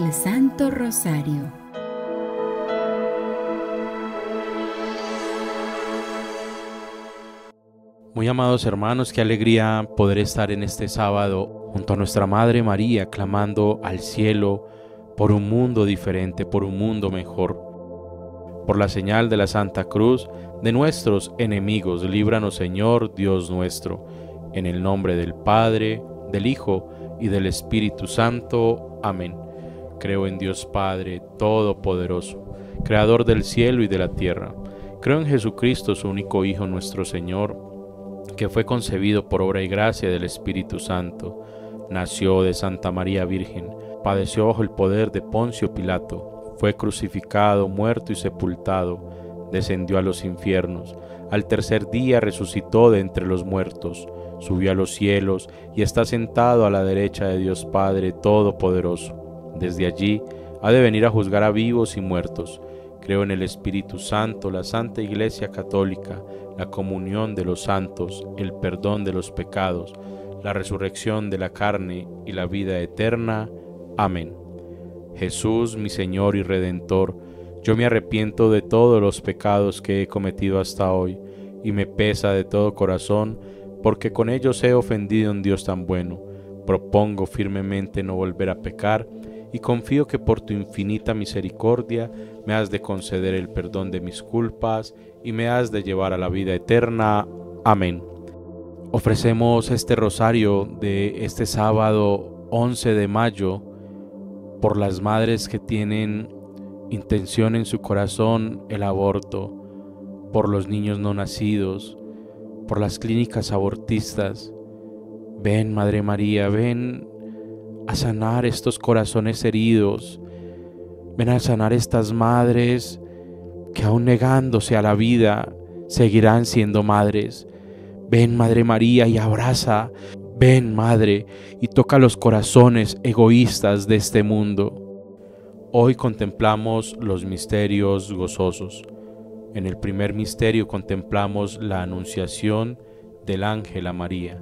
el Santo Rosario. Muy amados hermanos, qué alegría poder estar en este sábado junto a nuestra Madre María, clamando al cielo por un mundo diferente, por un mundo mejor. Por la señal de la Santa Cruz de nuestros enemigos, líbranos Señor Dios nuestro, en el nombre del Padre, del Hijo y del Espíritu Santo. Amén. Creo en Dios Padre Todopoderoso, Creador del cielo y de la tierra. Creo en Jesucristo, su único Hijo, nuestro Señor, que fue concebido por obra y gracia del Espíritu Santo, nació de Santa María Virgen, padeció bajo el poder de Poncio Pilato, fue crucificado, muerto y sepultado, descendió a los infiernos, al tercer día resucitó de entre los muertos, subió a los cielos y está sentado a la derecha de Dios Padre Todopoderoso. Desde allí ha de venir a juzgar a vivos y muertos. Creo en el Espíritu Santo, la Santa Iglesia Católica, la comunión de los santos, el perdón de los pecados, la resurrección de la carne y la vida eterna. Amén. Jesús, mi Señor y Redentor, yo me arrepiento de todos los pecados que he cometido hasta hoy, y me pesa de todo corazón, porque con ellos he ofendido a un Dios tan bueno. Propongo firmemente no volver a pecar, y confío que por tu infinita misericordia me has de conceder el perdón de mis culpas y me has de llevar a la vida eterna. Amén. Ofrecemos este rosario de este sábado 11 de mayo por las madres que tienen intención en su corazón el aborto, por los niños no nacidos, por las clínicas abortistas. Ven, Madre María, ven a sanar estos corazones heridos. Ven a sanar estas madres que aún negándose a la vida seguirán siendo madres. Ven, Madre María, y abraza. Ven, Madre, y toca los corazones egoístas de este mundo. Hoy contemplamos los misterios gozosos. En el primer misterio contemplamos la anunciación del ángel a María.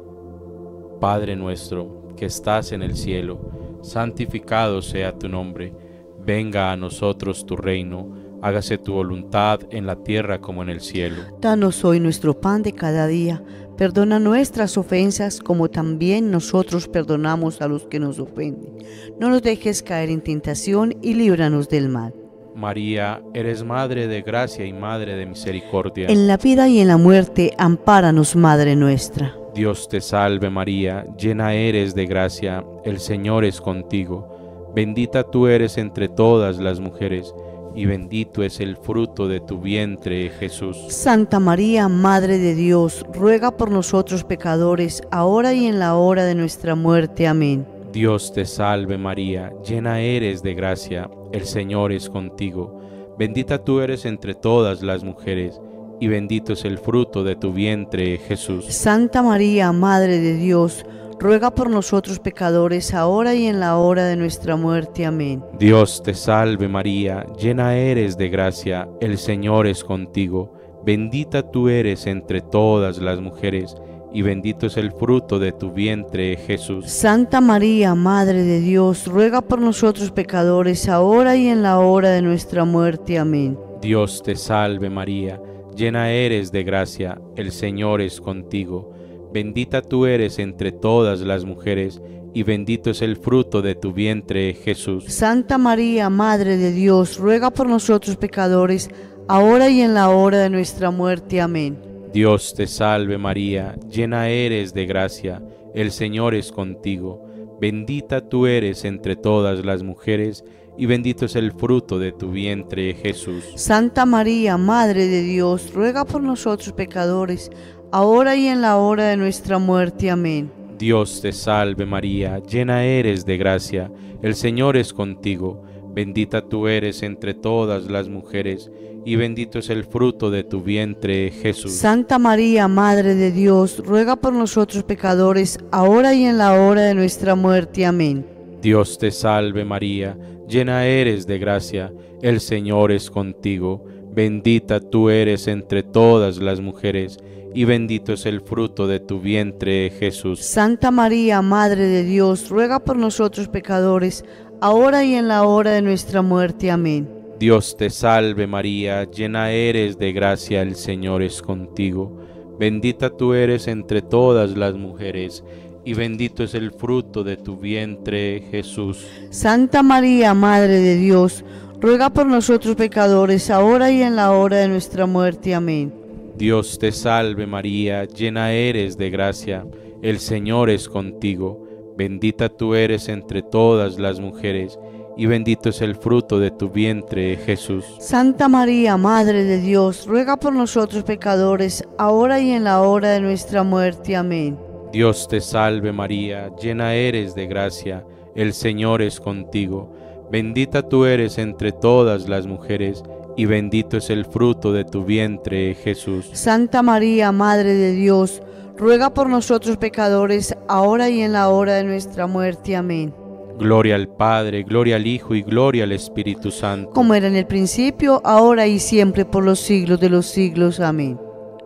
Padre nuestro, que estás en el cielo, santificado sea tu nombre. Venga a nosotros tu reino, hágase tu voluntad en la tierra como en el cielo. Danos hoy nuestro pan de cada día, perdona nuestras ofensas como también nosotros perdonamos a los que nos ofenden. No nos dejes caer en tentación y líbranos del mal. María, eres Madre de gracia y Madre de misericordia. En la vida y en la muerte, ampáranos, Madre nuestra. Dios te salve María, llena eres de gracia, el Señor es contigo. Bendita tú eres entre todas las mujeres, y bendito es el fruto de tu vientre, Jesús. Santa María, Madre de Dios, ruega por nosotros pecadores, ahora y en la hora de nuestra muerte. Amén. Dios te salve María, llena eres de gracia, el Señor es contigo. Bendita tú eres entre todas las mujeres, y bendito es el fruto de tu vientre, Jesús. Santa María, Madre de Dios, ruega por nosotros pecadores, ahora y en la hora de nuestra muerte. Amén. Dios te salve María, llena eres de gracia, el Señor es contigo. Bendita tú eres entre todas las mujeres, y bendito es el fruto de tu vientre, Jesús. Santa María, Madre de Dios, ruega por nosotros pecadores, ahora y en la hora de nuestra muerte. Amén. Dios te salve María, llena eres de gracia, el Señor es contigo. Bendita tú eres entre todas las mujeres, y bendito es el fruto de tu vientre, Jesús. Santa María, Madre de Dios, ruega por nosotros pecadores, ahora y en la hora de nuestra muerte. Amén. Dios te salve María, llena eres de gracia, el Señor es contigo. Bendita tú eres entre todas las mujeres, y bendito es el fruto de tu vientre, Jesús. Santa María, Madre de Dios, ruega por nosotros pecadores, ahora y en la hora de nuestra muerte. Amén. Dios te salve María, llena eres de gracia, el Señor es contigo. Bendita tú eres entre todas las mujeres, y bendito es el fruto de tu vientre, Jesús. Santa María, Madre de Dios, ruega por nosotros pecadores, ahora y en la hora de nuestra muerte. Amén. Dios te salve María, llena eres de gracia, el Señor es contigo. Bendita tú eres entre todas las mujeres, y bendito es el fruto de tu vientre, Jesús. Santa María, Madre de Dios, ruega por nosotros pecadores, ahora y en la hora de nuestra muerte. Amén. Dios te salve María, llena eres de gracia, el Señor es contigo. Bendita tú eres entre todas las mujeres, y bendito es el fruto de tu vientre, Jesús. Santa María, Madre de Dios, ruega por nosotros pecadores, ahora y en la hora de nuestra muerte. Amén. Dios te salve María, llena eres de gracia, el Señor es contigo. Bendita tú eres entre todas las mujeres, y bendito es el fruto de tu vientre, Jesús. Santa María, Madre de Dios, ruega por nosotros pecadores, ahora y en la hora de nuestra muerte. Amén. Dios te salve María, llena eres de gracia, el Señor es contigo. Bendita tú eres entre todas las mujeres, y bendito es el fruto de tu vientre, Jesús. Santa María, Madre de Dios, ruega por nosotros pecadores, ahora y en la hora de nuestra muerte. Amén. Gloria al Padre, gloria al Hijo y gloria al Espíritu Santo. Como era en el principio, ahora y siempre, por los siglos de los siglos. Amén.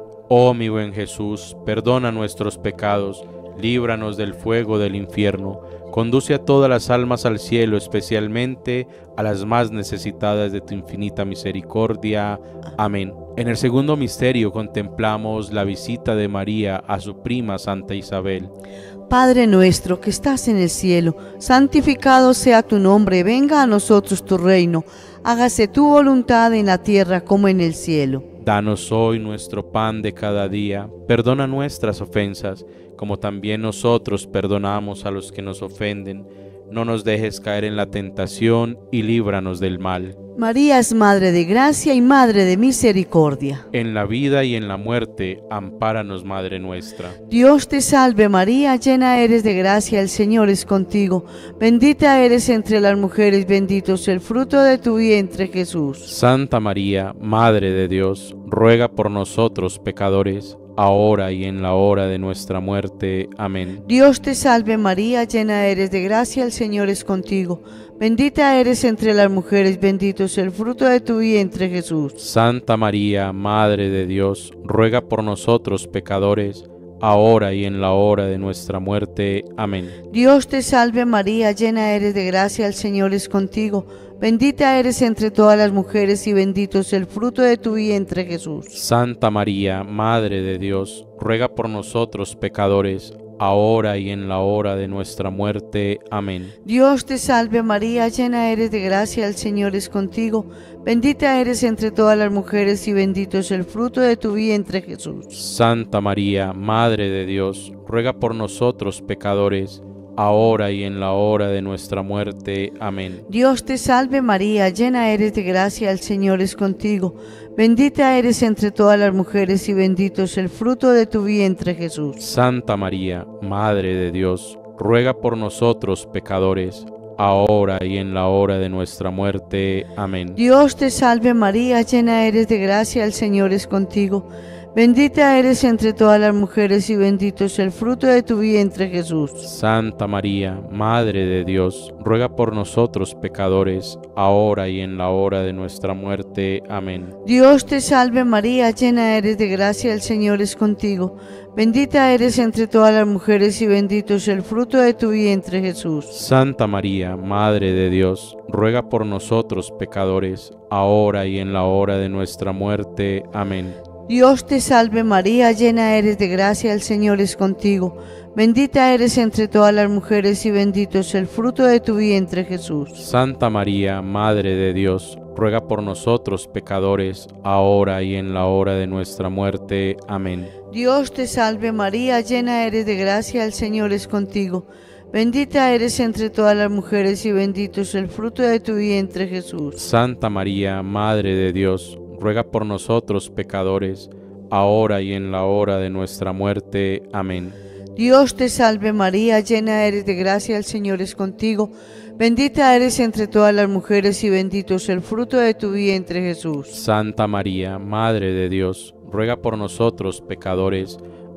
Oh mi buen Jesús, perdona nuestros pecados, líbranos del fuego del infierno, conduce a todas las almas al cielo, especialmente a las más necesitadas de tu infinita misericordia. Amén. En el segundo misterio contemplamos la visita de María a su prima Santa Isabel. Padre nuestro que estás en el cielo, santificado sea tu nombre, venga a nosotros tu reino, hágase tu voluntad en la tierra como en el cielo. Danos hoy nuestro pan de cada día, perdona nuestras ofensas, como también nosotros perdonamos a los que nos ofenden. No nos dejes caer en la tentación y líbranos del mal. María es Madre de gracia y Madre de misericordia. En la vida y en la muerte, ampáranos, Madre nuestra. Dios te salve María, llena eres de gracia, el Señor es contigo. Bendita eres entre las mujeres, bendito es el fruto de tu vientre, Jesús. Santa María, Madre de Dios, ruega por nosotros pecadores, ahora y en la hora de nuestra muerte. Amén. Dios te salve María, llena eres de gracia, el Señor es contigo. Bendita eres entre las mujeres, bendito es el fruto de tu vientre, Jesús. Santa María, Madre de Dios, ruega por nosotros pecadores, ahora y en la hora de nuestra muerte. Amén. Dios te salve María, llena eres de gracia, el Señor es contigo. Bendita eres entre todas las mujeres y bendito es el fruto de tu vientre, Jesús. Santa María, Madre de Dios, ruega por nosotros pecadores, ahora y en la hora de nuestra muerte. Amén. Dios te salve María, llena eres de gracia, el Señor es contigo. Bendita eres entre todas las mujeres y bendito es el fruto de tu vientre, Jesús. Santa María, Madre de Dios, ruega por nosotros pecadores, ahora y en la hora de nuestra muerte. Amén. Dios te salve María, llena eres de gracia, el Señor es contigo. Bendita eres entre todas las mujeres y bendito es el fruto de tu vientre, Jesús. Santa María, Madre de Dios, ruega por nosotros pecadores, ahora y en la hora de nuestra muerte. Amén. Dios te salve María, llena eres de gracia, el Señor es contigo. Bendita eres entre todas las mujeres y bendito es el fruto de tu vientre, Jesús. Santa María, Madre de Dios, ruega por nosotros pecadores, ahora y en la hora de nuestra muerte. Amén. Dios te salve María, llena eres de gracia, el Señor es contigo. Bendita eres entre todas las mujeres y bendito es el fruto de tu vientre, Jesús. Santa María, Madre de Dios, ruega por nosotros pecadores, ahora y en la hora de nuestra muerte. Amén. Dios te salve María, llena eres de gracia, el Señor es contigo. Bendita eres entre todas las mujeres y bendito es el fruto de tu vientre, Jesús. Santa María, Madre de Dios, ruega por nosotros pecadores, ahora y en la hora de nuestra muerte. Amén. Dios te salve María, llena eres de gracia, el Señor es contigo. Bendita eres entre todas las mujeres y bendito es el fruto de tu vientre, Jesús. Santa María, Madre de Dios, ruega por nosotros pecadores, ahora y en la hora de nuestra muerte. Amén. Dios te salve María, llena eres de gracia, el Señor es contigo. Bendita eres entre todas las mujeres y bendito es el fruto de tu vientre, Jesús. Santa María, Madre de Dios, ruega por nosotros pecadores,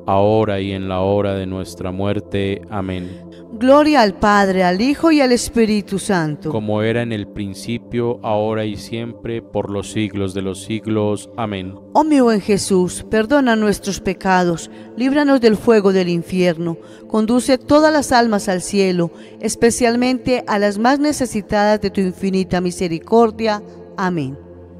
ahora y en la hora de nuestra muerte. Amén. Gloria al Padre, al Hijo y al Espíritu Santo. Como era en el principio, ahora y siempre, por los siglos de los siglos. Amén. Oh mi buen Jesús, perdona nuestros pecados, líbranos del fuego del infierno, conduce todas las almas al cielo, especialmente a las más necesitadas de tu infinita misericordia. Amén.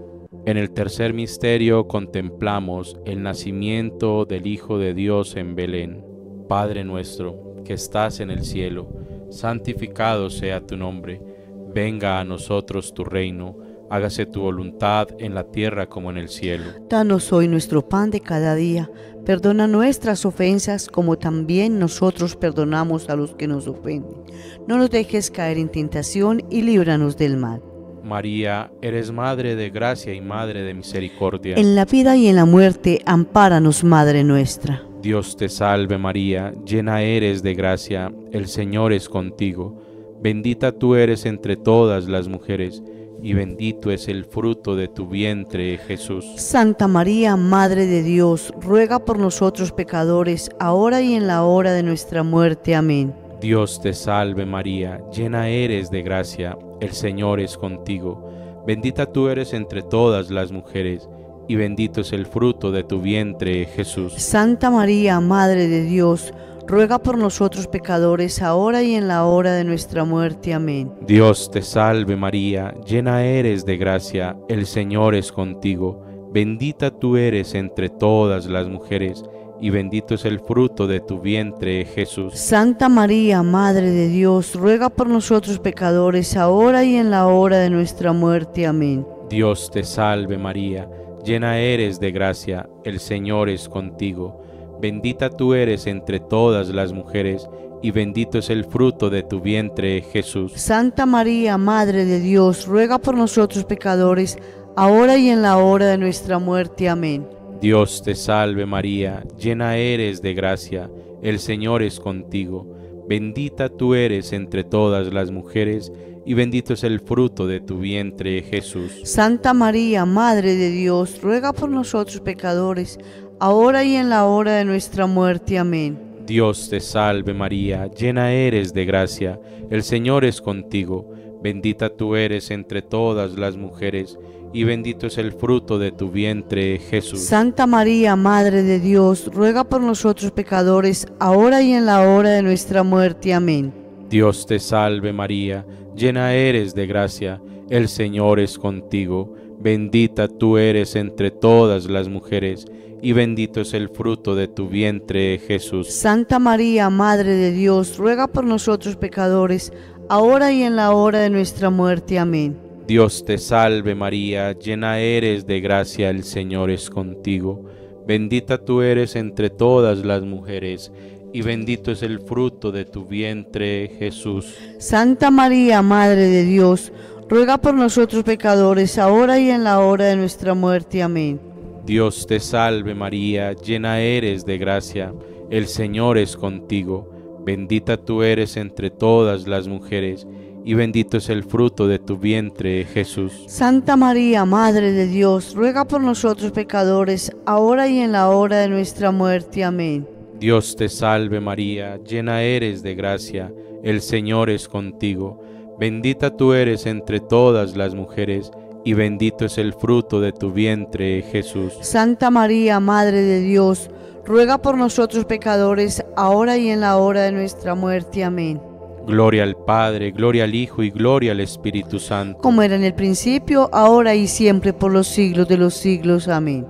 En el tercer misterio contemplamos el nacimiento del Hijo de Dios en Belén. Padre nuestro, que estás en el cielo, santificado sea tu nombre. Venga a nosotros tu reino, hágase tu voluntad en la tierra como en el cielo. Danos hoy nuestro pan de cada día, perdona nuestras ofensas como también nosotros perdonamos a los que nos ofenden. No nos dejes caer en tentación y líbranos del mal. María, eres Madre de gracia y Madre de misericordia. En la vida y en la muerte, ampáranos, Madre nuestra. Dios te salve María, llena eres de gracia, el Señor es contigo. Bendita tú eres entre todas las mujeres, y bendito es el fruto de tu vientre, Jesús. Santa María, Madre de Dios, ruega por nosotros pecadores, ahora y en la hora de nuestra muerte. Amén. Dios te salve María, llena eres de gracia, el Señor es contigo. Bendita tú eres entre todas las mujeres, y bendito es el fruto de tu vientre, Jesús. Santa María, Madre de Dios, ruega por nosotros pecadores, ahora y en la hora de nuestra muerte. Amén. Dios te salve María, llena eres de gracia, el Señor es contigo. Bendita tú eres entre todas las mujeres, y bendito es el fruto de tu vientre, Jesús. Santa María, Madre de Dios, ruega por nosotros pecadores, ahora y en la hora de nuestra muerte. Amén. Dios te salve María, llena eres de gracia, el Señor es contigo. Bendita tú eres entre todas las mujeres, y bendito es el fruto de tu vientre, Jesús. Santa María, Madre de Dios, ruega por nosotros pecadores, ahora y en la hora de nuestra muerte. Amén. Dios te salve María, llena eres de gracia, el Señor es contigo. Bendita tú eres entre todas las mujeres, y bendito es el fruto de tu vientre, Jesús. Santa María, Madre de Dios, ruega por nosotros pecadores, ahora y en la hora de nuestra muerte. Amén. Dios te salve María, llena eres de gracia, el Señor es contigo. Bendita tú eres entre todas las mujeres, y bendito es el fruto de tu vientre, Jesús. Santa María, Madre de Dios, ruega por nosotros pecadores, ahora y en la hora de nuestra muerte. Amén. Dios te salve María, llena eres de gracia, el Señor es contigo. Bendita tú eres entre todas las mujeres, y bendito es el fruto de tu vientre, Jesús. Santa María, Madre de Dios, ruega por nosotros pecadores, ahora y en la hora de nuestra muerte. Amén. Dios te salve María, llena eres de gracia, el Señor es contigo. Bendita tú eres entre todas las mujeres, y bendito es el fruto de tu vientre, Jesús. Santa María, Madre de Dios, ruega por nosotros pecadores, ahora y en la hora de nuestra muerte. Amén. Dios te salve María, llena eres de gracia, el Señor es contigo. Bendita tú eres entre todas las mujeres, y bendito es el fruto de tu vientre, Jesús. Santa María, Madre de Dios, ruega por nosotros pecadores, ahora y en la hora de nuestra muerte. Amén. Dios te salve María, llena eres de gracia, el Señor es contigo. Bendita tú eres entre todas las mujeres, y bendito es el fruto de tu vientre, Jesús. Santa María, Madre de Dios, ruega por nosotros pecadores, ahora y en la hora de nuestra muerte. Amén. Gloria al Padre, gloria al Hijo y gloria al Espíritu Santo. Como era en el principio, ahora y siempre, por los siglos de los siglos. Amén.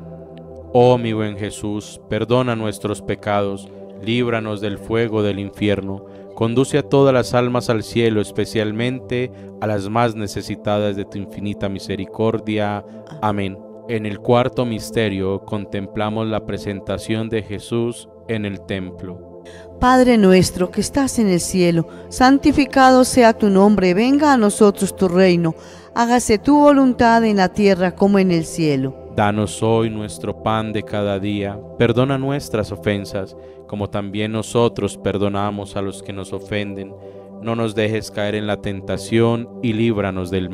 Oh mi buen Jesús, perdona nuestros pecados, líbranos del fuego del infierno, conduce a todas las almas al cielo, especialmente a las más necesitadas de tu infinita misericordia. Amén. En el cuarto misterio contemplamos la presentación de Jesús en el templo. Padre nuestro que estás en el cielo, santificado sea tu nombre, venga a nosotros tu reino, hágase tu voluntad en la tierra como en el cielo. Danos hoy nuestro pan de cada día, perdona nuestras ofensas, como también nosotros perdonamos a los que nos ofenden. No nos dejes caer en la tentación y líbranos del mal.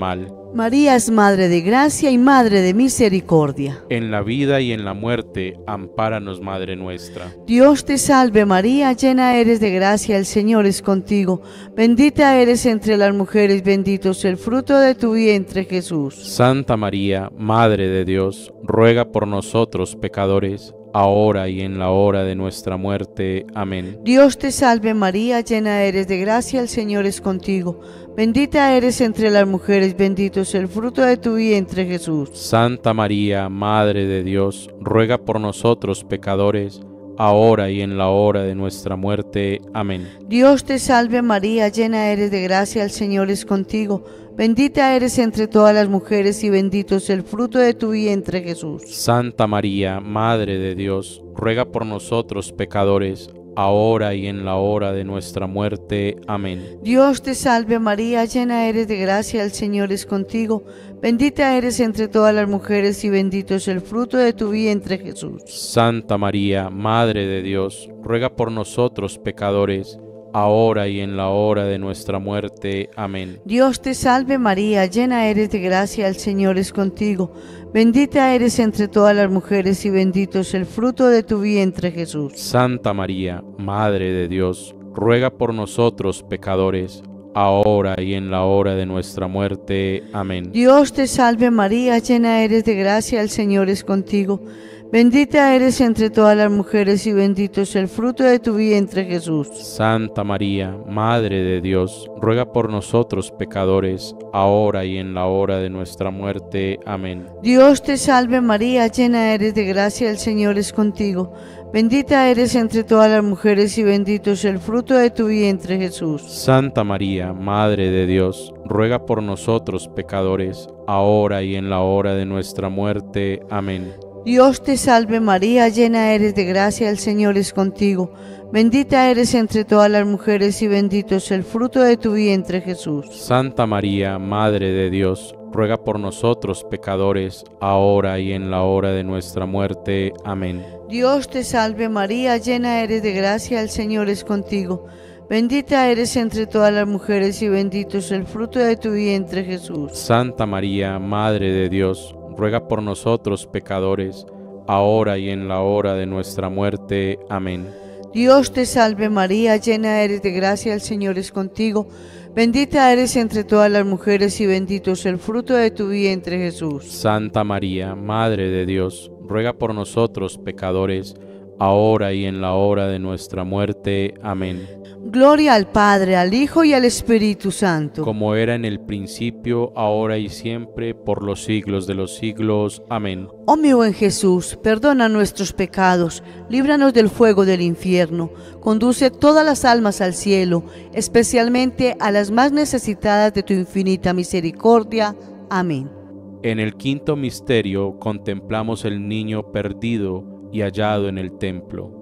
María es Madre de Gracia y Madre de Misericordia. En la vida y en la muerte, ampáranos, Madre nuestra. Dios te salve María, llena eres de gracia, el Señor es contigo. Bendita eres entre las mujeres, bendito es el fruto de tu vientre, Jesús. Santa María, Madre de Dios, ruega por nosotros pecadores, ahora y en la hora de nuestra muerte. Amén. Dios te salve María, llena eres de gracia, el Señor es contigo. Bendita eres entre las mujeres, bendito es el fruto de tu vientre, Jesús. Santa María, Madre de Dios, ruega por nosotros pecadores, ahora y en la hora de nuestra muerte. Amén. Dios te salve María, llena eres de gracia, el Señor es contigo. Bendita eres entre todas las mujeres y bendito es el fruto de tu vientre, Jesús. Santa María, Madre de Dios, ruega por nosotros pecadores, ahora y en la hora de nuestra muerte. Amén. Dios te salve María, llena eres de gracia, el Señor es contigo. Bendita eres entre todas las mujeres y bendito es el fruto de tu vientre, Jesús. Santa María, Madre de Dios, ruega por nosotros pecadores, ahora y en la hora de nuestra muerte. Amén. Dios te salve María, llena eres de gracia, el Señor es contigo. Bendita eres entre todas las mujeres y bendito es el fruto de tu vientre, Jesús. Santa María, Madre de Dios, ruega por nosotros pecadores, ahora y en la hora de nuestra muerte. Amén. Dios te salve María, llena eres de gracia, el Señor es contigo. Bendita eres entre todas las mujeres y bendito es el fruto de tu vientre, Jesús. Santa María, Madre de Dios, ruega por nosotros pecadores, ahora y en la hora de nuestra muerte. Amén. Dios te salve María, llena eres de gracia, el Señor es contigo. Bendita eres entre todas las mujeres y bendito es el fruto de tu vientre, Jesús. Santa María, Madre de Dios, ruega por nosotros pecadores, ahora y en la hora de nuestra muerte. Amén. Dios te salve María, llena eres de gracia, el Señor es contigo. Bendita eres entre todas las mujeres y bendito es el fruto de tu vientre, Jesús. Santa María, Madre de Dios, ruega por nosotros pecadores, ahora y en la hora de nuestra muerte. Amén. Dios te salve María, llena eres de gracia, el Señor es contigo. Bendita eres entre todas las mujeres y bendito es el fruto de tu vientre, Jesús. Santa María, Madre de Dios, ruega por nosotros pecadores, ahora y en la hora de nuestra muerte. Amén. Dios te salve María, llena eres de gracia, el Señor es contigo. Bendita eres entre todas las mujeres y bendito es el fruto de tu vientre, Jesús. Santa María, Madre de Dios, ruega por nosotros pecadores, ahora y en la hora de nuestra muerte. Amén. Gloria al Padre, al Hijo y al Espíritu Santo. Como era en el principio, ahora y siempre, por los siglos de los siglos. Amén. Oh mi buen Jesús, perdona nuestros pecados, líbranos del fuego del infierno, conduce todas las almas al cielo, especialmente a las más necesitadas de tu infinita misericordia. Amén. En el quinto misterio contemplamos el niño perdido y hallado en el templo.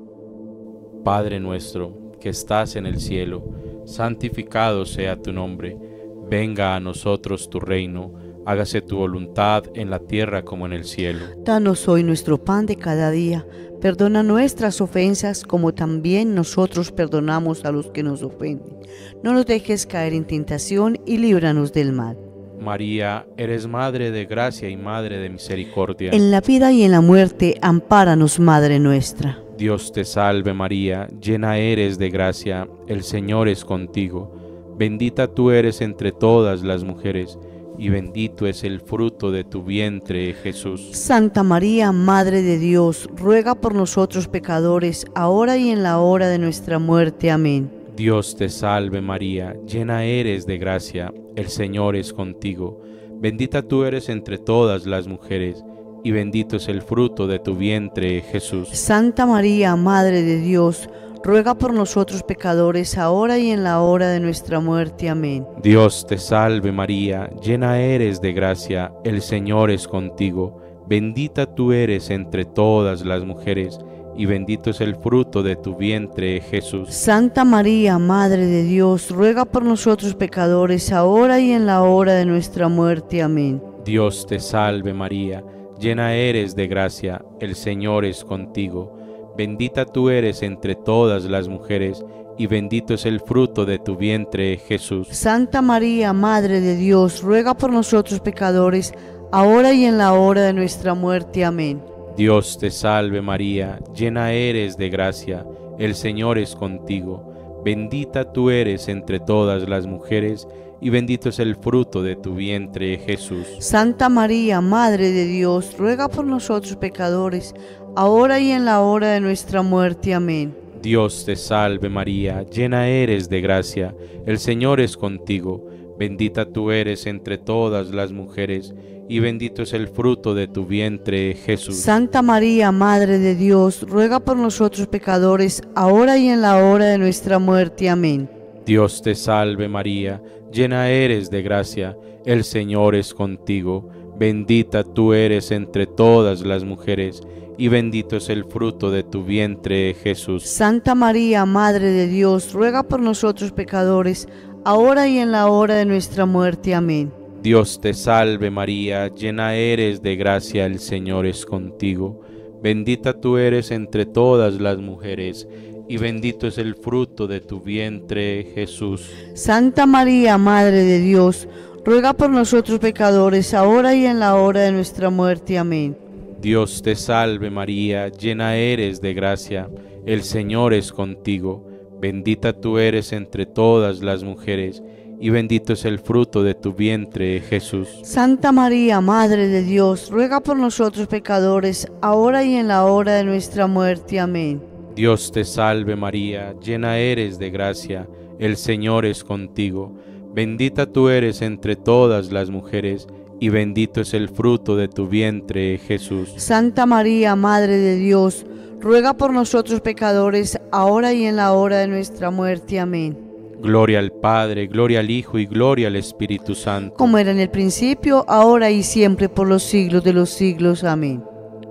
Padre nuestro, que estás en el cielo, santificado sea tu nombre. Venga a nosotros tu reino, hágase tu voluntad en la tierra como en el cielo. Danos hoy nuestro pan de cada día, perdona nuestras ofensas como también nosotros perdonamos a los que nos ofenden. No nos dejes caer en tentación y líbranos del mal. María, eres Madre de gracia y Madre de misericordia. En la vida y en la muerte, ampáranos, Madre nuestra. Dios te salve María, llena eres de gracia, el Señor es contigo. Bendita tú eres entre todas las mujeres, y bendito es el fruto de tu vientre, Jesús. Santa María, Madre de Dios, ruega por nosotros pecadores, ahora y en la hora de nuestra muerte. Amén. Dios te salve María, llena eres de gracia, el Señor es contigo. Bendita tú eres entre todas las mujeres, y bendito es el fruto de tu vientre, Jesús. Santa María, Madre de Dios, ruega por nosotros pecadores, ahora y en la hora de nuestra muerte. Amén. Dios te salve María, llena eres de gracia, el Señor es contigo. Bendita tú eres entre todas las mujeres, y bendito es el fruto de tu vientre, Jesús. Santa María, Madre de Dios, ruega por nosotros pecadores, ahora y en la hora de nuestra muerte. Amén. Dios te salve María, llena eres de gracia, el Señor es contigo. Bendita tú eres entre todas las mujeres, y bendito es el fruto de tu vientre, Jesús. Santa María, Madre de Dios, ruega por nosotros pecadores, ahora y en la hora de nuestra muerte. Amén. Dios te salve María, llena eres de gracia, el Señor es contigo. Bendita tú eres entre todas las mujeres, y bendito es el fruto de tu vientre, Jesús. Santa María, Madre de Dios, ruega por nosotros pecadores, ahora y en la hora de nuestra muerte. Amén. Dios te salve María, llena eres de gracia, el Señor es contigo. Bendita tú eres entre todas las mujeres, y bendito es el fruto de tu vientre, Jesús. Santa María, Madre de Dios, ruega por nosotros pecadores, ahora y en la hora de nuestra muerte. Amén. Dios te salve María, llena eres de gracia, el Señor es contigo. Bendita tú eres entre todas las mujeres, y bendito es el fruto de tu vientre, Jesús. Santa María, Madre de Dios, ruega por nosotros pecadores, ahora y en la hora de nuestra muerte. Amén. Dios te salve María, llena eres de gracia, el Señor es contigo. Bendita tú eres entre todas las mujeres, y bendito es el fruto de tu vientre, Jesús. Santa María, Madre de Dios, ruega por nosotros pecadores, ahora y en la hora de nuestra muerte. Amén. Dios te salve María, llena eres de gracia, el Señor es contigo. Bendita tú eres entre todas las mujeres, y bendito es el fruto de tu vientre, Jesús. Santa María, Madre de Dios, ruega por nosotros pecadores, ahora y en la hora de nuestra muerte. Amén. Dios te salve María, llena eres de gracia, el Señor es contigo. Bendita tú eres entre todas las mujeres, y bendito es el fruto de tu vientre, Jesús. Santa María, Madre de Dios, ruega por nosotros pecadores, ahora y en la hora de nuestra muerte. Amén. Gloria al Padre, gloria al Hijo y gloria al Espíritu Santo. Como era en el principio, ahora y siempre, por los siglos de los siglos. Amén.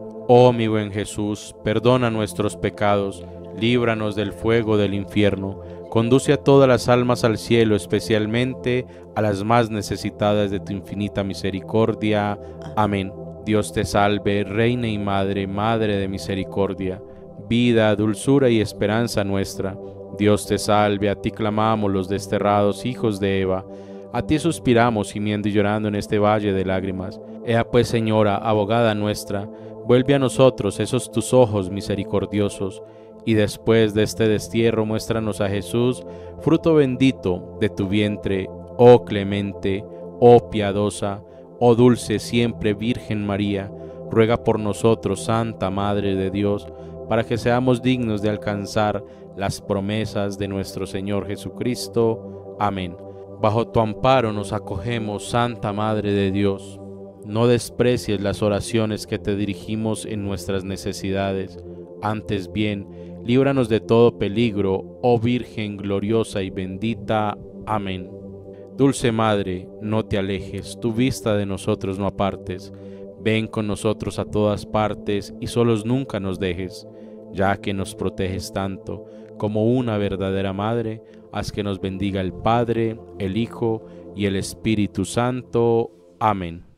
Oh mi buen Jesús, perdona nuestros pecados, líbranos del fuego del infierno, conduce a todas las almas al cielo, especialmente a las más necesitadas de tu infinita misericordia. Amén. Dios te salve, Reina y Madre, Madre de misericordia, vida, dulzura y esperanza nuestra. Dios te salve, a ti clamamos los desterrados hijos de Eva, a ti suspiramos gimiendo y llorando en este valle de lágrimas. Ea pues, Señora, abogada nuestra, vuelve a nosotros esos tus ojos misericordiosos, y después de este destierro muéstranos a Jesús, fruto bendito de tu vientre, oh clemente, oh piadosa, oh dulce siempre Virgen María. Ruega por nosotros, Santa Madre de Dios, para que seamos dignos de alcanzar las promesas de nuestro Señor Jesucristo. Amén. Bajo tu amparo nos acogemos, Santa Madre de Dios. No desprecies las oraciones que te dirigimos en nuestras necesidades. Antes bien, líbranos de todo peligro, oh Virgen gloriosa y bendita. Amén. Dulce Madre, no te alejes, tu vista de nosotros no apartes. Ven con nosotros a todas partes y solos nunca nos dejes. Ya que nos proteges tanto, como una verdadera madre, haz que nos bendiga el Padre, el Hijo y el Espíritu Santo. Amén.